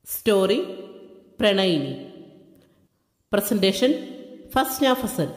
Story പ്രണയിനി. Presentation Fasna Fasal.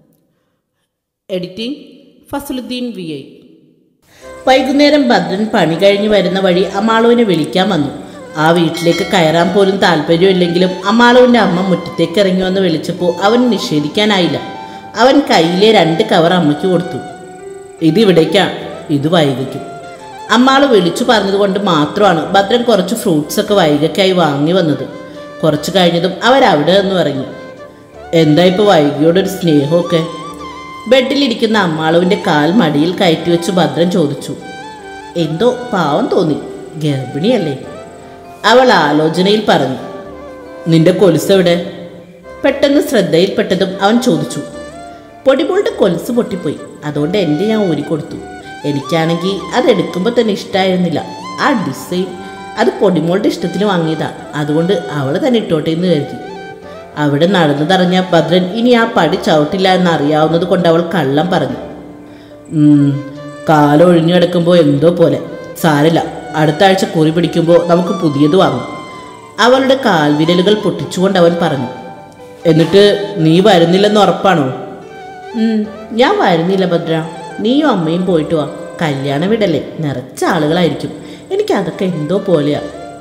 Editing Fasaluddin VI. വൈകുന്നേരം ഭദ്രൻ പണി കഴിഞ്ഞ് വരുന്ന വഴി അമ്മാളുവിനെ വിളിക്കാൻ വന്നു. ആ വീട്ടിലേക്ക് കയറാൻ പോലും താല്പര്യമില്ലെങ്കിലും അമ്മാളുവിൻ്റെ അമ്മ മുറ്റത്തേക്ക് ഇറങ്ങി വന്ന് വിളിച്ചപ്പോൾ അവൻ നിഷേധിക്കാനായില്ല. അവൻ കയ്യിലെ 2 കവർ അമ്മയ്ക്ക് കൊടുത്തു. ഇതിവിടേക്കാണ്, ഇത് വൈകിക്കും. അമ്മാള് വിളിച്ചു പറഞ്ഞതുകൊണ്ട് മാത്രമാണ് ഭദ്രൻ കുറച്ച് ഫ്രൂട്ട്സൊക്കെ വൈകയ്ക്കായി വാങ്ങി വന്നത്. കുറച്ച് കഴിഞ്ഞതും അവരവിടെ നിന്ന് ഇറങ്ങി. എന്താ ഇപ്പോൾ വൈകിയോടൊരു സ്നേഹമൊക്കെ? ബെഡിലിരിക്കുന്ന അമ്മാളുവിൻ്റെ കാൽ മടിയിൽ കയറ്റി വെച്ച് ഭദ്രൻ ചോദിച്ചു. എന്തോ പാവം തോന്നി, ഗർഭിണിയല്ലേ? അവൾ ആലോചനയിൽ പറഞ്ഞു. നിന്റെ കൊലുസ് എവിടെ? പെട്ടെന്ന് ശ്രദ്ധയിൽപ്പെട്ടതും അവൻ ചോദിച്ചു. പൊടിമോളുടെ കൊലുസ് പൊട്ടിപ്പോയി, അതുകൊണ്ട് എൻ്റെ ഞാൻ ഊരിക്കൊടുത്തു. എനിക്കാണെങ്കിൽ അതെടുക്കുമ്പോൾ തന്നെ ഇഷ്ടമായിരുന്നില്ല. ആ ഡിസൈൻ അത് പൊടിമോളുടെ ഇഷ്ടത്തിന് വാങ്ങിയതാ, അതുകൊണ്ട് അവൾ തന്നെ ഇട്ടോട്ടെ എന്ന് കരുതി. അവിടെ നടന്നതറിഞ്ഞ ഭദ്രൻ ഇനി ആ പടി ചവിട്ടില്ല എന്നറിയാവുന്നത് കൊണ്ട് അവൾ കള്ളം പറഞ്ഞു. കാലൊഴിഞ്ഞു കിടക്കുമ്പോൾ എന്തോ പോലെ. സാരില്ല, അടുത്ത ആഴ്ച കുറി പിടിക്കുമ്പോൾ നമുക്ക് പുതിയത് വാങ്ങും. അവളുടെ കാൽവിരലുകൾ പൊട്ടിച്ചുകൊണ്ട് അവൻ പറഞ്ഞു. എന്നിട്ട് നീ വരുന്നില്ലെന്ന് ഉറപ്പാണോ? ഞാൻ വരുന്നില്ല ഭദ്ര, നീയും അമ്മയും പോയിട്ട് വാ. കല്യാണ വീടല്ലേ, നിറച്ച ആളുകളായിരിക്കും. എനിക്കതൊക്കെ എന്തോ പോലെയാ.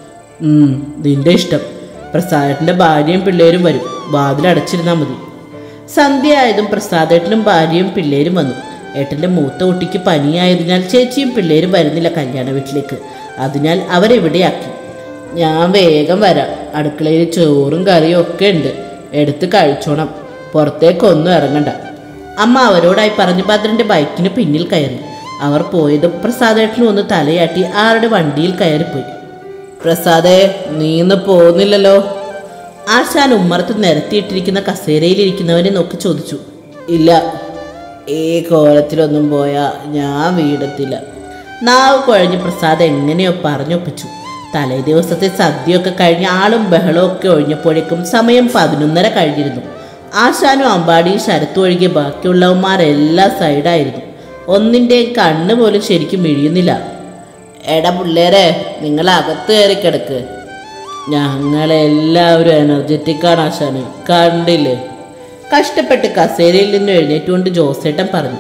നിന്റെ ഇഷ്ടം. പ്രസാദേട്ടൻ്റെ ഭാര്യയും പിള്ളേരും വരും, വാതിലടച്ചിരുന്നാൽ മതി. സന്ധ്യ ആയതും പ്രസാദേട്ടനും ഭാര്യയും പിള്ളേരും വന്നു. ഏട്ടൻ്റെ മൂത്ത കുട്ടിക്ക് പനിയായതിനാൽ ചേച്ചിയും പിള്ളേരും വരുന്നില്ല കല്യാണ വീട്ടിലേക്ക്. അതിനാൽ അവരെവിടെയാക്കി. ഞാൻ വേഗം വരാം. അടുക്കളയിൽ ചോറും കറിയും ഒക്കെ ഉണ്ട്, എടുത്ത് കഴിച്ചോണം. പുറത്തേക്കൊന്നും ഇറങ്ങണ്ട. അമ്മ അവരോടായി പറഞ്ഞ് ഭദ്രൻ്റെ ബൈക്കിന് പിന്നിൽ കയറി. അവർ പോയതും പ്രസാദേട്ടനും ഒന്ന് തലയാട്ടി ആരുടെ വണ്ടിയിൽ കയറിപ്പോയി. പ്രസാദേ, നീ ഇന്ന് പോകുന്നില്ലല്ലോ? ആശാൻ ഉമ്മറത്ത് നിരത്തിയിട്ടിരിക്കുന്ന കസേരയിലിരിക്കുന്നവനെ നോക്കി ചോദിച്ചു. ഇല്ല, ഈ കോലത്തിലൊന്നും പോയാ ഞാൻ വീടത്തില്ല. നാവ് കുഴഞ്ഞ് പ്രസാദ് എങ്ങനെയോ പറഞ്ഞൊപ്പിച്ചു. തലേ ദിവസത്തെ സദ്യയൊക്കെ കഴിഞ്ഞ് ആളും ബഹളവും ഒക്കെ ഒഴിഞ്ഞപ്പോഴേക്കും സമയം 11:30 കഴിഞ്ഞിരുന്നു. ആശാനും അമ്പാടിയും ശരത്തും ഒഴികെ ബാക്കിയുള്ളവന്മാരെല്ലാം സൈഡായിരുന്നു. ഒന്നിൻ്റെയും കണ്ണ് പോലും ശരിക്കും മിഴിയുന്നില്ല. എടാ പിള്ളേരെ, നിങ്ങൾ അകത്ത് കയറി കിടക്ക്. ഞങ്ങളെല്ലാവരും എനർജറ്റിക്കാണ് ആശാന്, കണ്ടില്ലേ? കഷ്ടപ്പെട്ട് കസേരയിൽ നിന്ന് എഴുന്നേറ്റുകൊണ്ട് ജോസേട്ടൻ പറഞ്ഞു.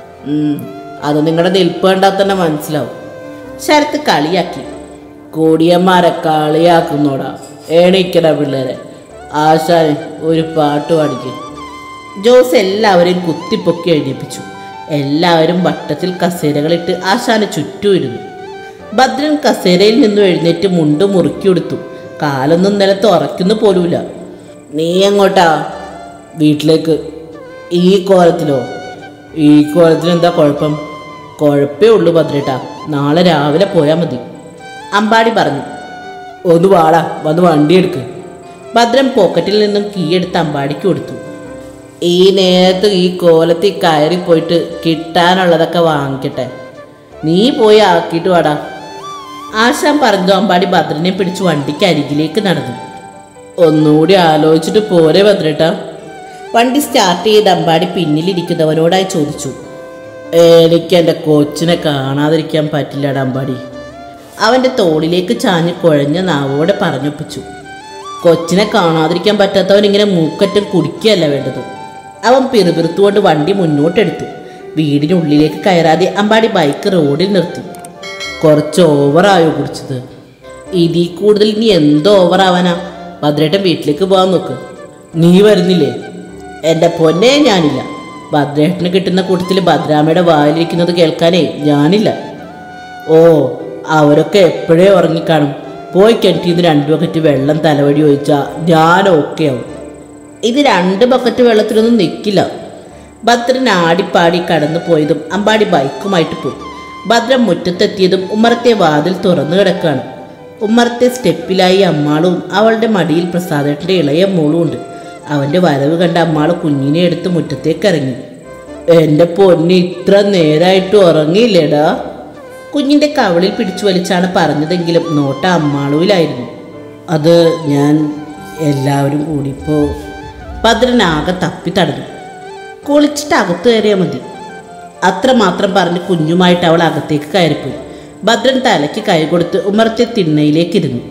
അത് നിങ്ങളുടെ നിൽപ്പ് കണ്ടാൽ തന്നെ മനസ്സിലാവും. ശരത്ത് കളിയാക്കി. കോടിയന്മാരെ കളിയാക്കുന്നോടാ. എണീക്കടാ പിള്ളേരെ, ആശാന് ഒരു പാട്ട് പാടിക്കും. ജോസ് എല്ലാവരെയും കുത്തിപ്പൊക്കി എഴുന്നേപ്പിച്ചു. എല്ലാവരും വട്ടത്തിൽ കസേരകളിട്ട് ആശാന് ചുറ്റും ഇരുന്നു. ഭദ്രൻ കസേരയിൽ നിന്നും എഴുന്നേറ്റ് മുണ്ട് മുറുക്കിയെടുത്തു. കാലൊന്നും നിലത്ത് ഉറയ്ക്കുന്നു പോലുമില്ല. നീ എങ്ങോട്ടാ? വീട്ടിലേക്ക്. ഈ കോലത്തിലോ? ഈ കോലത്തിന് എന്താ കുഴപ്പം? കുഴപ്പമേ ഉള്ളൂ ഭദ്രേട്ടാ, നാളെ രാവിലെ പോയാൽ മതി. അമ്പാടി പറഞ്ഞു. ഒന്ന് വാടാ, വന്ന് വണ്ടി എടുക്ക്. ഭദ്രൻ പോക്കറ്റിൽ നിന്നും കീ എടുത്ത് അമ്പാടിക്ക് കൊടുത്തു. ഈ നേരത്ത് ഈ കോലത്തിൽ കയറിപ്പോയിട്ട് കിട്ടാനുള്ളതൊക്കെ വാങ്ങിക്കട്ടെ. നീ പോയി ആക്കിയിട്ട് വാടാ. ആശാൻ പറഞ്ഞു. അമ്പാടി ഭദ്രനെ പിടിച്ച് വണ്ടിക്ക് അരികിലേക്ക് നടന്നു. ഒന്നുകൂടി ആലോചിച്ചിട്ട് പോരെ ഭദ്രേട്ടാ? വണ്ടി സ്റ്റാർട്ട് ചെയ്ത് അമ്പാടി പിന്നിലിരിക്കുന്നവനോടായി ചോദിച്ചു. എനിക്ക് എൻ്റെ കൊച്ചിനെ കാണാതിരിക്കാൻ പറ്റില്ലടാ അമ്പാടി. അവൻ്റെ തോളിലേക്ക് ചാഞ്ഞ് കുഴഞ്ഞ നാവോടെ പറഞ്ഞൊപ്പിച്ചു. കൊച്ചിനെ കാണാതിരിക്കാൻ പറ്റാത്തവൻ ഇങ്ങനെ മൂക്കറ്റം കുടിക്കുകയല്ല വേണ്ടത്. അവൻ പിറുപിറുത്തുകൊണ്ട് വണ്ടി മുന്നോട്ടെടുത്തു. വീടിനുള്ളിലേക്ക് കയറാതെ അമ്പാടി ബൈക്ക് റോഡിൽ നിർത്തി. കുറച്ച് ഓവറായോ കുടിച്ചത്? ഇതിൽ കൂടുതൽ ഇനി എന്തോ ഓവറാവാനാ? ഭദ്രേട്ടൻ വീട്ടിലേക്ക് പോകാൻ നോക്ക്. നീ വരുന്നില്ലേ? എൻ്റെ പൊന്നേ, ഞാനില്ല. ഭദ്രേട്ടന് കിട്ടുന്ന കൂട്ടത്തിൽ ഭദ്രാമയുടെ വായിലിരിക്കുന്നത് കേൾക്കാനേ ഞാനില്ല. ഓ, അവരൊക്കെ എപ്പോഴേ ഉറങ്ങിക്കാണും. പോയി കിണറ്റിൽ നിന്ന് 2 ബക്കറ്റ് വെള്ളം തലവടി ഒഴിച്ചാൽ ഞാൻ ഓക്കെ ആവും. ഇത് 2 ബക്കറ്റ് വെള്ളത്തിലൊന്നും നിൽക്കില്ല. ഭദ്രൻ ആടിപ്പാടി കടന്നു പോയതും അമ്പാടി ബൈക്കുമായിട്ട് പോയി. ഭദ്രൻ മുറ്റത്തെത്തിയതും ഉമ്മറത്തെ വാതിൽ തുറന്നു കിടക്കുകയാണ്. ഉമ്മറത്തെ സ്റ്റെപ്പിലായി അമ്മാളും അവളുടെ മടിയിൽ പ്രസാദേട്ടൻ്റെ ഇളയ മോളും ഉണ്ട്. അവൻ്റെ വരവ് കണ്ട അമ്മാള് കുഞ്ഞിനെ എടുത്ത് മുറ്റത്തേക്ക് ഇറങ്ങി. എൻ്റെ പൊന്നി, ഇത്ര നേരമായിട്ട് ഉറങ്ങിയില്ലേടാ? കുഞ്ഞിൻ്റെ കവളിൽ പിടിച്ചു വലിച്ചാണ് പറഞ്ഞതെങ്കിലും നോട്ട അമ്മാളുവിലായിരുന്നു. അത് ഞാൻ എല്ലാവരും കൂടിപ്പോൾ. ഭദ്രനാകെ തപ്പി തടഞ്ഞു. കുളിച്ചിട്ട് അകത്ത് കയറിയാൽ മതി. അത്രമാത്രം പറഞ്ഞ് കുഞ്ഞുമായിട്ട് അവൾ അകത്തേക്ക് കയറിപ്പോയി. ഭദ്രൻ തലയ്ക്ക് കൈ കൊടുത്ത് ഉമ്മറത്തെ തിണ്ണയിലേക്കിരുന്നു.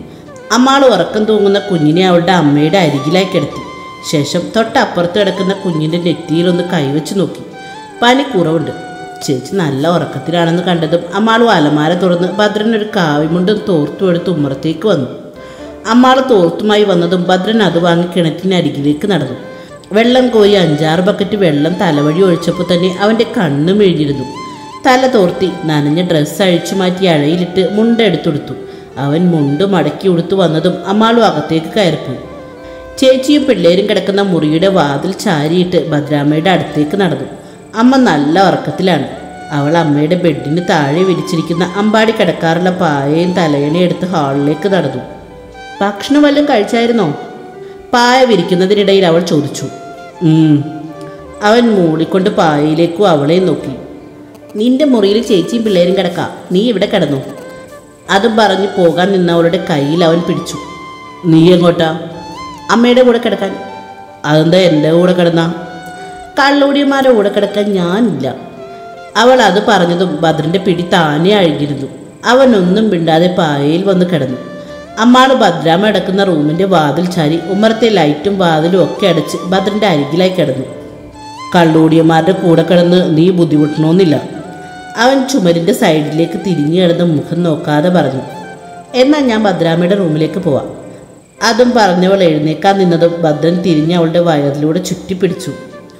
അമ്മാൾ ഉറക്കം തൂങ്ങുന്ന കുഞ്ഞിനെ അവളുടെ അമ്മയുടെ അരികിലായി കിടത്തി. ശേഷം തൊട്ടപ്പുറത്ത് കിടക്കുന്ന കുഞ്ഞിൻ്റെ നെറ്റിയിലൊന്ന് കൈവച്ച് നോക്കി. പനി കുറവുണ്ട്. ചേച്ചി നല്ല ഉറക്കത്തിലാണെന്ന് കണ്ടതും അമ്മാൾ അലമാര തുറന്ന് ഭദ്രനൊരു കാവിമുണ്ടും തോർത്തും എടുത്ത് ഉമ്മറത്തേക്ക് വന്നു. അമ്മാൾ തോർത്തുമായി വന്നതും ഭദ്രൻ അത് വാങ്ങി കിണറ്റിനരികിലേക്ക് നടന്നു. വെള്ളം കോരി 5-6 ബക്കറ്റ് വെള്ളം തലവഴി ഒഴിച്ചപ്പോൾ തന്നെ അവൻ്റെ കണ്ണ് മെഴിഞ്ഞിരുന്നു. തല തോർത്തി നനഞ്ഞ ഡ്രസ്സ് അഴിച്ചു മാറ്റി അഴയിലിട്ട് മുണ്ടെടുത്തെടുത്തു. അവൻ മുണ്ട് മടക്കി ഉടുത്തു വന്നതും അമ്മാളും അകത്തേക്ക് കയറിപ്പോയി. ചേച്ചിയും പിള്ളേരും കിടക്കുന്ന മുറിയുടെ വാതിൽ ചാരിയിട്ട് ഭദ്രാമ്മയുടെ അടുത്തേക്ക് നടന്നു. അമ്മ നല്ല ഉറക്കത്തിലാണ്. അവൾ അമ്മയുടെ ബെഡിന് താഴെ വിരിച്ചിരിക്കുന്ന അമ്പാടി കിടക്കാറുള്ള പായയും തലയണയും എടുത്ത് ഹാളിലേക്ക് നടന്നു. ഭക്ഷണം വല്ലതും കഴിച്ചായിരുന്നോ? പായ വിരിക്കുന്നതിനിടയിൽ അവൾ ചോദിച്ചു. അവൻ മൂടിക്കൊണ്ട് പായയിലേക്കും അവളെ നോക്കി. നിന്റെ മുറിയിൽ ചേച്ചിയും പിള്ളേരും കിടക്കാം, നീ ഇവിടെ കിടന്നു. അതും പറഞ്ഞ് പോകാൻ നിന്നവളുടെ കയ്യിൽ അവൻ പിടിച്ചു. നീ എങ്ങോട്ടാ? അമ്മയുടെ കൂടെ കിടക്കാൻ. അതെന്താ എൻ്റെ കൂടെ കിടന്ന? കള്ളുടിയന്മാരുടെ കൂടെ കിടക്കാൻ ഞാനില്ല. അവൾ അത് പറഞ്ഞതും ഭദ്രൻ്റെ പിടി താനെ അഴുകിയിരുന്നു. അവനൊന്നും മിണ്ടാതെ പായയിൽ വന്ന് കിടന്നു. അമ്മാൾ ഭദ്രാമ്മ കിടക്കുന്ന റൂമിൻ്റെ വാതിൽ ചാരി ഉമ്മറത്തെ ലൈറ്റും വാതിലും ഒക്കെ അടച്ച് ഭദ്രൻ്റെ അരികിലായി കിടന്നു. കള്ളുടിയന്മാരുടെ കൂടെ കിടന്ന് നീ ബുദ്ധിമുട്ടണമെന്നില്ല. അവൻ ചുമരിൻ്റെ സൈഡിലേക്ക് തിരിഞ്ഞു കിടന്ന് മുഖം നോക്കാതെ പറഞ്ഞു. എന്നാൽ ഞാൻ ഭദ്രാമ്മയുടെ റൂമിലേക്ക് പോവാം. അതും പറഞ്ഞവൾ എഴുന്നേക്കാൻ നിന്നതും ഭദ്രൻ തിരിഞ്ഞ് അവളുടെ വയറിലൂടെ ചുറ്റിപ്പിടിച്ചു.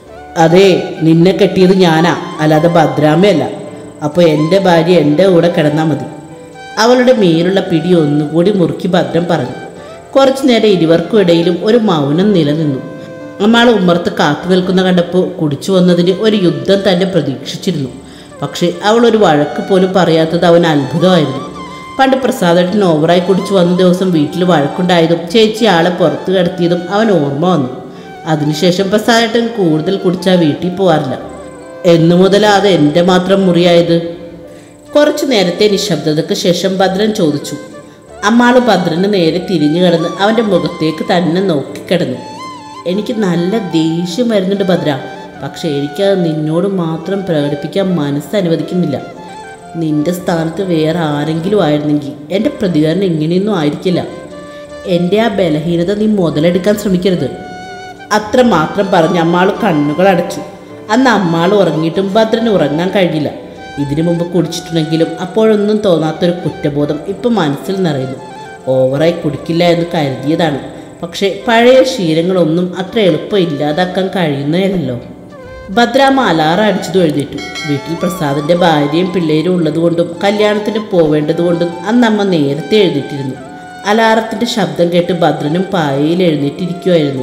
അതെ, നിന്നെ കെട്ടിയത് ഞാനാ, അല്ലാതെ ഭദ്രാമ്മയല്ല. അപ്പോൾ എൻ്റെ ഭാര്യ എൻ്റെ കൂടെ കിടന്നാൽ മതി. അവളുടെ മേലുള്ള പിടി ഒന്നുകൂടി മുറുക്കി ഭദ്രൻ പറഞ്ഞു. കുറച്ചു നേരം ഇരുവർക്കും ഇടയിലും ഒരു മൗനം നിലനിന്നു. അമ്മാൾ ഉമ്മർത്ത് കാത്തു നിൽക്കുന്ന കണ്ടപ്പോൾ കുടിച്ചു വന്നതിന് ഒരു യുദ്ധം തന്നെ പ്രതീക്ഷിച്ചിരുന്നു. പക്ഷേ അവളൊരു വഴക്ക് പോലും പറയാത്തത് അവന് അത്ഭുതമായിരുന്നു. പണ്ട് പ്രസാദേട്ടൻ ഓവറായി കുടിച്ചു വന്ന ദിവസം വീട്ടിൽ വഴക്കുണ്ടായതും ചേച്ചി ആളെ പുറത്ത് കിടത്തിയതും അവൻ ഓർമ്മ വന്നു. അതിനുശേഷം പ്രസാദേട്ടൻ കൂടുതൽ കുടിച്ചാൽ വീട്ടിൽ പോകാറില്ല. എന്നു മുതലാ അത് എൻ്റെ മാത്രം മുറിയായത്? കുറച്ചു നേരത്തെ നിശബ്ദതയ്ക്ക് ശേഷം ഭദ്രൻ ചോദിച്ചു. അമ്മാൾ ഭദ്രന് നേരെ തിരിഞ്ഞു കിടന്ന് അവൻ്റെ മുഖത്തേക്ക് തന്നെ നോക്കിക്കിടന്നു. എനിക്ക് നല്ല ദേഷ്യം വരുന്നുണ്ട് ഭദ്ര, പക്ഷെ എനിക്കത് നിന്നോട് മാത്രം പ്രകടിപ്പിക്കാൻ മനസ്സനുവദിക്കുന്നില്ല. നിന്റെ സ്ഥാനത്ത് വേറെ ആരെങ്കിലും ആയിരുന്നെങ്കിൽ എൻ്റെ പ്രതികരണം ഇങ്ങനെയൊന്നും ആയിരിക്കില്ല. എൻ്റെ ആ ബലഹീനത നീ മുതലെടുക്കാൻ ശ്രമിക്കരുത്. അത്ര മാത്രം പറഞ്ഞ് അമ്മാൾ കണ്ണുകൾ അടച്ചു. അന്ന് അമ്മാൾ ഉറങ്ങിയിട്ടും ഭദ്രന് ഉറങ്ങാൻ കഴിഞ്ഞില്ല. ഇതിനു മുമ്പ് കുടിച്ചിട്ടുണ്ടെങ്കിലും അപ്പോഴൊന്നും തോന്നാത്തൊരു കുറ്റബോധം ഇപ്പം മനസ്സിൽ നിറയുന്നു. ഓവറായി കുടിക്കില്ല എന്ന് കരുതിയതാണ്. പക്ഷേ പഴയ ശീലങ്ങളൊന്നും അത്ര എളുപ്പം ഇല്ലാതാക്കാൻ കഴിയുന്നതല്ലോ. ഭദ്രാമ്മ അലാറം അടിച്ചതും എഴുന്നേറ്റു. വീട്ടിൽ പ്രസാദിൻ്റെ ഭാര്യയും പിള്ളേരും ഉള്ളതുകൊണ്ടും കല്യാണത്തിന് പോവേണ്ടതുകൊണ്ടും അന്നമ്മ നേരത്തെ എഴുന്നേറ്റിരുന്നു. അലാറത്തിൻ്റെ ശബ്ദം കേട്ട് ഭദ്രനും പായയിൽ എഴുന്നേറ്റിരിക്കുമായിരുന്നു.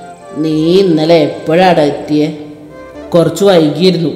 നീ ഇന്നലെ എപ്പോഴാണ് എത്തിയേ? കുറച്ച് വൈകിയിരുന്നു.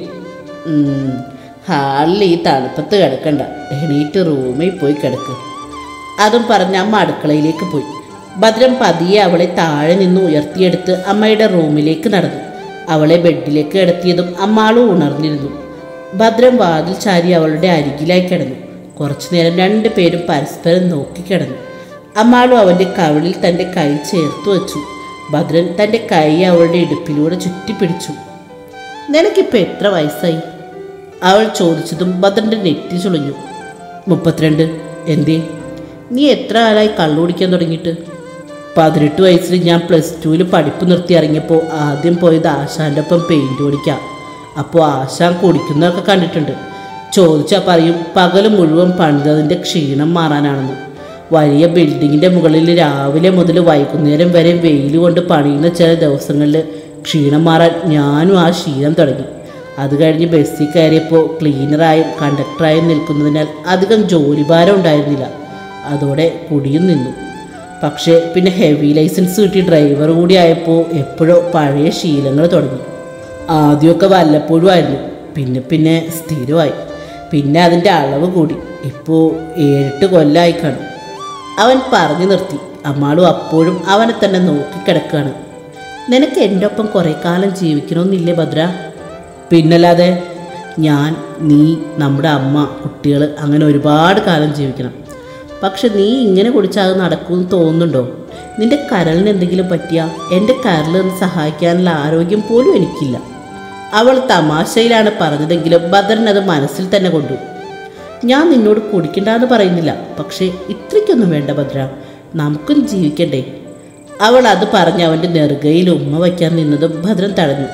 ഹാളിൽ ഈ തണുപ്പത്ത് കിടക്കണ്ട, എണീറ്റ് റൂമിൽ പോയി കിടക്ക്. അതും പറഞ്ഞ് അമ്മ അടുക്കളയിലേക്ക് പോയി. ഭദ്രൻ പതിയെ അവളെ താഴെ നിന്ന് ഉയർത്തിയെടുത്ത് അമ്മയുടെ റൂമിലേക്ക് നടന്നു. അവളെ ബെഡിലേക്ക് കിടത്തിയതും അമ്മാളും ഉണർന്നിരുന്നു. ഭദ്രൻ വാതിൽ ചാരി അവളുടെ അരികിലായി കിടന്നു. കുറച്ചു നേരം 2 പേരും പരസ്പരം നോക്കിക്കിടന്നു. അമ്മാളും അവൻ്റെ കവിളിൽ തൻ്റെ കൈ ചേർത്ത് വച്ചു. ഭദ്രൻ തൻ്റെ കൈ അവളുടെ ഇടുപ്പിലൂടെ ചുറ്റിപ്പിടിച്ചു. നിനക്കിപ്പോൾ എത്ര വയസ്സായി? അവൾ ചോദിച്ചതും ഭദ്രൻ്റെ നെറ്റി ചുളിഞ്ഞു. 32. എന്തേ? നീ എത്ര കാലമായി കള്ളുകുടിക്കാൻ തുടങ്ങിയിട്ട്? 18 വയസ്സിൽ ഞാൻ +2 പഠിപ്പ് നിർത്തി ഇറങ്ങിയപ്പോൾ ആദ്യം പോയത് ആശാൻ്റെ ഒപ്പം പെയിൻറ്റ് ഓടിക്കാം. അപ്പോൾ ആശാൻ കുടിക്കുന്നതൊക്കെ കണ്ടിട്ടുണ്ട്. ചോദിച്ചാൽ പറയും പകൽ മുഴുവൻ പണിതതിൻ്റെ ക്ഷീണം മാറാനാണെന്ന്. വലിയ ബിൽഡിങ്ങിൻ്റെ മുകളിൽ രാവിലെ മുതൽ വൈകുന്നേരം വരെ വെയിൽ കൊണ്ട് പണിയുന്ന ചില ദിവസങ്ങളിൽ ക്ഷീണം മാറാൻ ഞാനും ആ ശീലം തുടങ്ങി. അത് കഴിഞ്ഞ് ബസ്സിൽ കയറിയപ്പോൾ ക്ലീനറായും കണ്ടക്ടറായും നിൽക്കുന്നതിനാൽ അധികം ജോലിഭാരം ഉണ്ടായിരുന്നില്ല. അതോടെ കുടിയും നിന്നു. പക്ഷേ പിന്നെ ഹെവി ലൈസൻസ് കിട്ടി ഡ്രൈവർ കൂടി ആയപ്പോൾ എപ്പോഴോ പഴയ ശീലങ്ങൾ തുടങ്ങി. ആദ്യമൊക്കെ വല്ലപ്പോഴും ആയിരുന്നു, പിന്നെ സ്ഥിരമായി. പിന്നെ അതിൻ്റെ അളവ് കൂടി. ഇപ്പോൾ 7-8 കൊല്ലമായി കാണും. അവൻ പറഞ്ഞു നിർത്തി. അമ്മാളും അപ്പോഴും അവനെ തന്നെ നോക്കിക്കിടക്കുകയാണ്. നിനക്ക് എൻ്റെ ഒപ്പം കുറേ കാലം ജീവിക്കണമെന്നില്ലേ ഭദ്ര? പിന്നല്ലാതെ. ഞാൻ, നീ, നമ്മുടെ അമ്മ, കുട്ടികൾ, അങ്ങനെ ഒരുപാട് കാലം ജീവിക്കണം. പക്ഷെ നീ ഇങ്ങനെ കുടിച്ചാൽ അത് നടക്കുമെന്ന് തോന്നുന്നുണ്ടോ? നിൻ്റെ കരളിന് എന്തെങ്കിലും പറ്റിയാൽ എൻ്റെ കരളിന് സഹായിക്കാനുള്ള ആരോഗ്യം പോലും എനിക്കില്ല. അവൾ തമാശയിലാണ് പറഞ്ഞതെങ്കിലും ഭദ്രൻ അത് മനസ്സിൽ തന്നെ കൊണ്ടു. ഞാൻ നിന്നോട് കുടിക്കണ്ടെന്ന് പറയുന്നില്ല, പക്ഷേ ഇത്രയ്ക്കൊന്നും വേണ്ട ഭദ്ര. നമുക്കും ജീവിക്കണ്ടേ? അവൾ അത് പറഞ്ഞ് അവൻ്റെ നെറുകയിൽ ഉമ്മ വയ്ക്കാൻ നിന്നതും ഭദ്രൻ തടഞ്ഞു.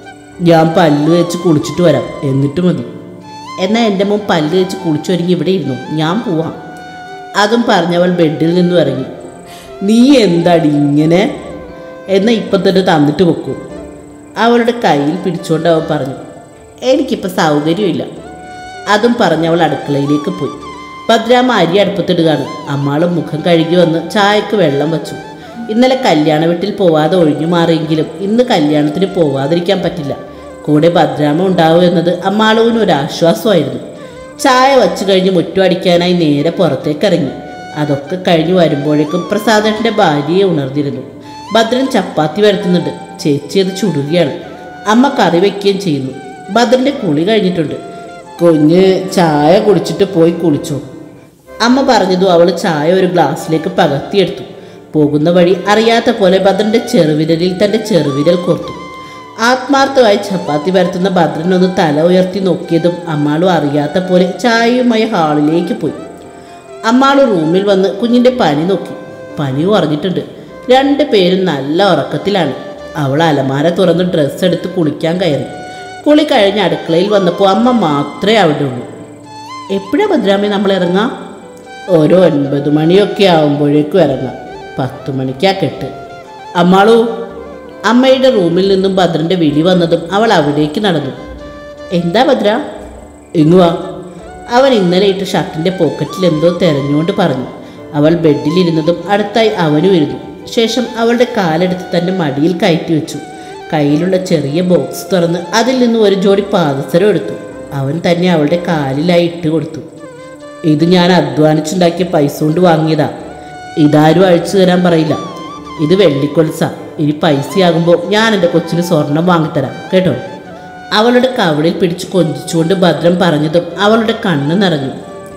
ഞാൻ പല്ല് വെച്ച് കുളിച്ചിട്ട് വരാം, എന്നിട്ട് മതി. എന്നാൽ എൻ്റെ മുൻ പല്ല് വെച്ച് കുളിച്ചൊരുങ്ങി ഇവിടെ ഇരുന്നു, ഞാൻ പോവാം. അതും പറഞ്ഞവൾ ബെഡിൽ നിന്നും ഇറങ്ങി. നീ എന്താടി ഇങ്ങനെ? എന്നാൽ ഇപ്പം തന്നെ തന്നിട്ട് വെക്കൂ. അവളുടെ കയ്യിൽ പിടിച്ചുകൊണ്ട് അവൻ പറഞ്ഞു. എനിക്കിപ്പോൾ സൗകര്യമില്ല. അതും പറഞ്ഞവൾ അടുക്കളയിലേക്ക് പോയി. ഭദ്രാമ്മ അരി അടുപ്പത്തിടുകയാണ്. അമ്മാളും മുഖം കഴുകി വന്ന് ചായക്ക് വെള്ളം വച്ചു. ഇന്നലെ കല്യാണ വീട്ടിൽ പോവാതെ ഒഴിഞ്ഞു മാറിയെങ്കിലും ഇന്ന് കല്യാണത്തിന് പോവാതിരിക്കാൻ പറ്റില്ല. കൂടെ ഭദ്രാമ്മ ഉണ്ടാവും എന്നത് അമ്മാളുവിന് ഒരു ആശ്വാസമായിരുന്നു. ചായ വച്ചു കഴിഞ്ഞ് മുറ്റം അടിക്കാനായി നേരെ പുറത്തേക്ക് ഇറങ്ങി. അതൊക്കെ കഴിഞ്ഞ് വരുമ്പോഴേക്കും പ്രസാദേട്ടൻ്റെ ഭാര്യയെ ഉണർന്നിരുന്നു. ഭദ്രൻ ചപ്പാത്തി വരുത്തുന്നുണ്ട്. ചേച്ചി അത് ചുടുകയാണ്. അമ്മ കറി വയ്ക്കുകയും ചെയ്യുന്നു. ഭദ്രൻ്റെ കുളി കഴിഞ്ഞിട്ടുണ്ട്. കുഞ്ഞ് ചായ കുടിച്ചിട്ട് പോയി കുളിച്ചോ. അമ്മ പറഞ്ഞതും അവൾ ചായ ഒരു ഗ്ലാസ്സിലേക്ക് പകർത്തിയെടുത്തു. പോകുന്ന വഴി അറിയാത്ത പോലെ ഭദ്രൻ്റെ ചെറുവിരലിൽ തൻ്റെ ചെറുവിരൽ കോർത്തു. ആത്മാർത്ഥമായി ചപ്പാത്തി പരത്തുന്ന ഭദ്രൻ ഒന്ന് തല ഉയർത്തി നോക്കിയതും അമ്മാളു അറിയാത്ത പോലെ ചായയുമായി ഹാളിലേക്ക് പോയി. അമ്മാളു റൂമിൽ വന്ന് കുഞ്ഞിൻ്റെ പനി നോക്കി. പനി കുറഞ്ഞിട്ടുണ്ട്. 2 പേരും നല്ല ഉറക്കത്തിലാണ്. അവൾ അലമാര തുറന്ന് ഡ്രസ്സ് എടുത്ത് കുളിക്കാൻ കയറി. കുളി കഴിഞ്ഞ് അടുക്കളയിൽ വന്നപ്പോൾ അമ്മ മാത്രമേ അവിടെ ഉള്ളൂ. എപ്പോഴാണ് ഭദ്രാമ്മ നമ്മൾ ഇറങ്ങാം? ഒരു 9 മണിയൊക്കെ ആകുമ്പോഴേക്കും ഇറങ്ങാം. 10 മണിക്കാ കെട്ട്. അമ്മാളു. അമ്മയുടെ റൂമിൽ നിന്നും ഭദ്രൻ്റെ വിളി വന്നതും അവൾ അവിടേക്ക് നടന്നു. എന്താ ഭദ്ര? ഇങ്ങുവാ. അവൻ ഇന്നലെ ഇട്ട് ഷർട്ടിൻ്റെ പോക്കറ്റിൽ എന്തോ തെരഞ്ഞുകൊണ്ട് പറഞ്ഞു. അവൾ ബെഡിലിരുന്നതും അടുത്തായി അവനും ഇരുന്നു. ശേഷം അവളുടെ കാലെടുത്ത് തൻ്റെ മടിയിൽ കയറ്റി വെച്ചു. കയ്യിലുള്ള ചെറിയ ബോക്സ് തുറന്ന് അതിൽ നിന്ന് ഒരു ജോഡി പാദസരം എടുത്തു. അവൻ തന്നെ അവളുടെ കാലിലായി ഇട്ട് കൊടുത്തു. ഇത് ഞാൻ അധ്വാനിച്ചുണ്ടാക്കിയ പൈസ കൊണ്ട് വാങ്ങിയതാ. ഇതാരും അഴിച്ചു തരാൻ പറയില്ല. ഇത് വെള്ളിക്കൊലുസ. ഇനി പൈസയാകുമ്പോൾ ഞാൻ എൻ്റെ കൊച്ചിന് സ്വർണം വാങ്ങിത്തരാം കേട്ടോ. അവളുടെ കവിളിൽ പിടിച്ച് കൊഞ്ചിച്ചുകൊണ്ട് ഭദ്രൻ പറഞ്ഞതും അവളുടെ കണ്ണ് നിറഞ്ഞു.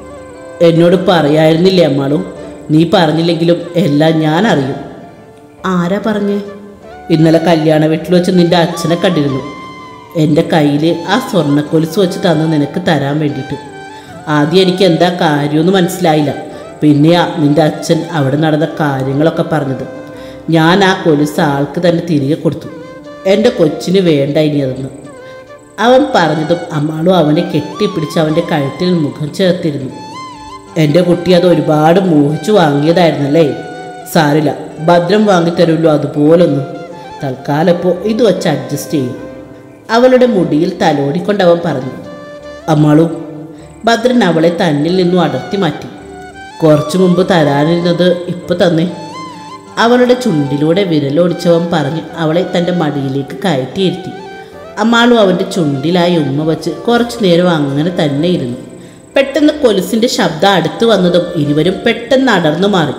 എന്നോട് പറയായിരുന്നില്ലേ അമ്മാളു? നീ പറഞ്ഞില്ലെങ്കിലും എല്ലാം ഞാൻ അറിയും. ആരാ പറഞ്ഞേ? ഇന്നലെ കല്യാണ വീട്ടിൽ വെച്ച് നിൻ്റെ അച്ഛനെ കണ്ടിരുന്നു. എൻ്റെ കയ്യിൽ ആ സ്വർണ്ണക്കൊലുസ് വെച്ച് തന്ന് നിനക്ക് തരാൻ വേണ്ടിയിട്ട്. ആദ്യം എനിക്ക് എന്താ കാര്യമൊന്നും മനസ്സിലായില്ല. പിന്നെയാ നിൻ്റെ അച്ഛൻ അവിടെ നടന്ന കാര്യങ്ങളൊക്കെ പറഞ്ഞത്. ഞാൻ ആ കൊലുസ് ആൾക്ക് തന്നെ തിരികെ കൊടുത്തു. എൻ്റെ കൊച്ചിന് വേണ്ട ഇനി അതെന്ന്. അവൻ പറഞ്ഞതും അമ്മാളു അവനെ കെട്ടിപ്പിടിച്ച് അവൻ്റെ കഴുത്തിൽ മുഖം ചേർത്തിരുന്നു. എൻ്റെ കുട്ടി അത് ഒരുപാട് മോഹിച്ചു വാങ്ങിയതായിരുന്നല്ലേ? സാരില്ല, ഭദ്രം വാങ്ങിത്തരുമല്ലോ അതുപോലൊന്നും. തൽക്കാലം ഇപ്പോൾ ഇത് വെച്ച് അഡ്ജസ്റ്റ് ചെയ്യും. അവളുടെ മുടിയിൽ തലോടിക്കൊണ്ട് അവൻ പറഞ്ഞു. അമ്മാളു. ഭദ്രൻ അവളെ തന്നിൽ നിന്നും അടർത്തി മാറ്റി. കുറച്ചു മുമ്പ് തരാനിരുന്നത് ഇപ്പം തന്നെ. അവളുടെ ചുണ്ടിലൂടെ വിരലോടിച്ചവൻ പറഞ്ഞ് അവളെ തൻ്റെ മടിയിലേക്ക് കയറ്റിയിരുത്തി. അമ്മാളു അവൻ്റെ ചുണ്ടിലായി ഉമ്മ വച്ച് കുറച്ചു നേരം അങ്ങനെ തന്നെ ഇരുന്നു. പെട്ടെന്ന് കൊലുസിൻ്റെ ശബ്ദം അടുത്ത് വന്നതും ഇരുവരും പെട്ടെന്ന് അടർന്നു മാറി.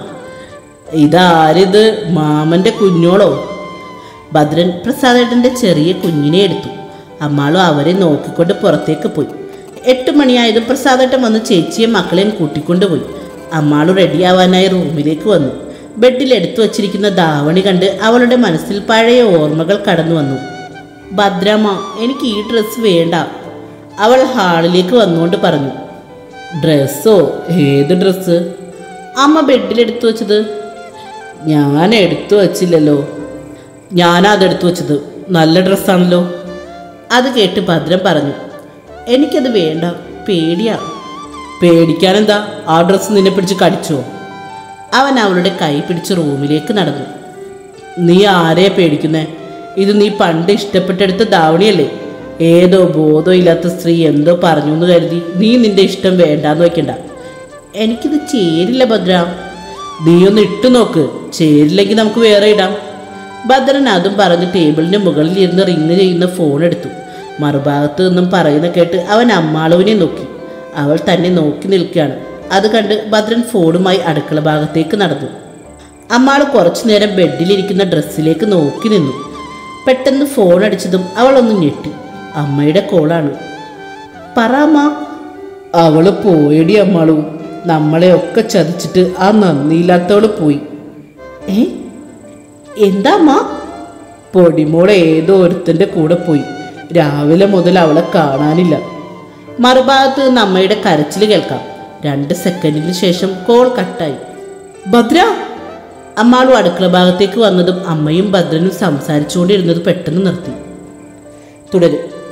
ഇതാരിത്? മാമൻ്റെ കുഞ്ഞോളോ? ഭദ്രൻ പ്രസാദേട്ടൻ്റെ ചെറിയ കുഞ്ഞിനെ എടുത്തു. അമ്മാളു അവരെ നോക്കിക്കൊണ്ട് പുറത്തേക്ക് പോയി. 8 മണിയായതും പ്രസാദേട്ടൻ വന്ന് ചേച്ചിയും മക്കളെയും കൂട്ടിക്കൊണ്ടുപോയി. അമ്മാളു റെഡിയാവാനായി റൂമിലേക്ക് വന്നു. ബെഡിൽ എടുത്തു വച്ചിരിക്കുന്ന ധാവണി കണ്ട് അവളുടെ മനസ്സിൽ പഴയ ഓർമ്മകൾ കടന്നു വന്നു. ഭദ്രമ്മ, എനിക്ക് ഈ ഡ്രസ്സ് വേണ്ട. അവൾ ഹാളിലേക്ക് വന്നുകൊണ്ട് പറഞ്ഞു. ഡ്രസ്സോ? ഏത് ഡ്രസ്സ്? അമ്മ ബെഡിലെടുത്തു വച്ചത്. ഞാൻ എടുത്തു വച്ചില്ലല്ലോ. ഞാനതെടുത്തു വച്ചത്. നല്ല ഡ്രസ്സാണല്ലോ. അത് കേട്ട് ഭദ്രൻ പറഞ്ഞു. എനിക്കത് വേണ്ട, പേടിയാ. പേടിക്കാനെന്താ? ആ ഡ്രസ്സ് നിന്നെ പിടിച്ച് കടിച്ചോ? അവൻ അവളുടെ കൈ പിടിച്ച് റൂമിലേക്ക് നടന്നു. നീ ആരെയാ പേടിക്കുന്നേ? ഇത് നീ പണ്ട് ഇഷ്ടപ്പെട്ടെടുത്ത ധാവണിയല്ലേ? ഏതോ ബോധം ഇല്ലാത്ത സ്ത്രീ എന്തോ പറഞ്ഞു എന്ന് കരുതി നീ നിന്റെ ഇഷ്ടം വേണ്ടാന്ന് വയ്ക്കണ്ട. എനിക്കിത് ചേരില്ല ഭദ്ര. നീ ഒന്ന് ഇട്ടു നോക്ക്. ചേരില്ലെങ്കിൽ നമുക്ക് വേറെ ഇടാം. ഭദ്രൻ അതും പറഞ്ഞ് ടേബിളിന് മുകളിൽ ഇരുന്ന് റിങ് ചെയ്യുന്ന ഫോൺ എടുത്തു. മറുഭാഗത്ത് നിന്നും പറയുന്ന കേട്ട് അവൻ അമ്മാളുവിനെ നോക്കി. അവൾ തന്നെ നോക്കി നിൽക്കുകയാണ്. അത് കണ്ട് ഭദ്രൻ ഫോണുമായി അടുക്കള ഭാഗത്തേക്ക് നടന്നു. അമ്മാള് കുറച്ചു നേരം ബെഡിലിരിക്കുന്ന ഡ്രസ്സിലേക്ക് നോക്കി നിന്നു. പെട്ടെന്ന് ഫോൺ അടിച്ചതും അവൾ ഒന്ന് ഞെട്ടി. അമ്മയുടെ കോളാണ്. പറ അമ്മ. അവള് പോയടി അമ്മാളു. നമ്മളെയൊക്കെ ചതിച്ചിട്ട് ആ നന്ദിയില്ലാത്തവള് പോയി. എന്താ അമ്മ? പൊടിമോളെ ഏതോ ഒരുത്തൻ്റെ കൂടെ പോയി. രാവിലെ മുതൽ അവളെ കാണാനില്ല. മറുഭാഗത്ത് നിന്ന് അമ്മയുടെ കരച്ചിൽ കേൾക്കാം. 2 സെക്കൻഡിന് ശേഷം കോൾ കട്ടായി. ഭദ്ര, അമ്മാളു അടുക്കള ഭാഗത്തേക്ക് വന്നതും അമ്മയും ഭദ്രനും സംസാരിച്ചുകൊണ്ടിരുന്നത് പെട്ടെന്ന് നിർത്തി. തുടരും.